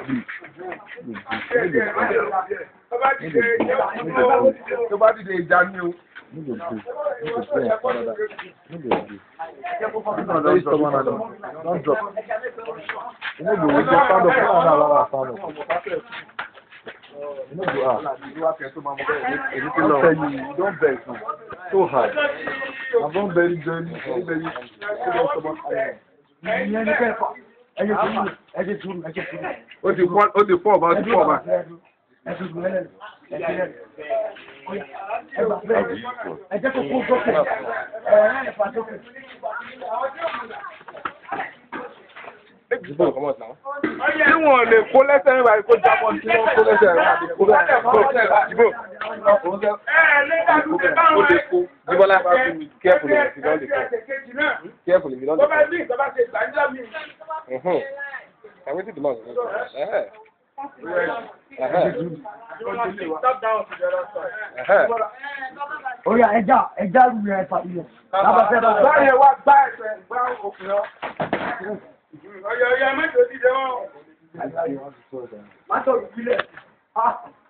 tó bá dìde ìjà ni o. Very stubborn animal. Don't drop. You know the stand up. Stand up. You know you don't beg. So hard. I don't very stubborn Ó ti fọ́ ọba, ó ti fọ́ ọba. Tí wọ́n lè kó lẹ́sẹ̀ rẹ̀ báyìí kó jábọ̀ tí wọ́n kó lẹ́sẹ̀ rẹ̀ báyìí kó lẹ́sẹ̀ rẹ̀ ó lè kó. Jíbọ́lá careful if you don't dey kó. Careful if you don't dey kó. Can we do the money? Oh yeah, ẹja rú rẹ̀ fàbí yẹn. Báyẹ̀ wá gbá ẹ̀sẹ̀ gbá òkú lọ. Ọ̀yọ̀ mẹ́jọ ti dẹ̀ wọ́n. Má tọ̀ ìpínlẹ̀.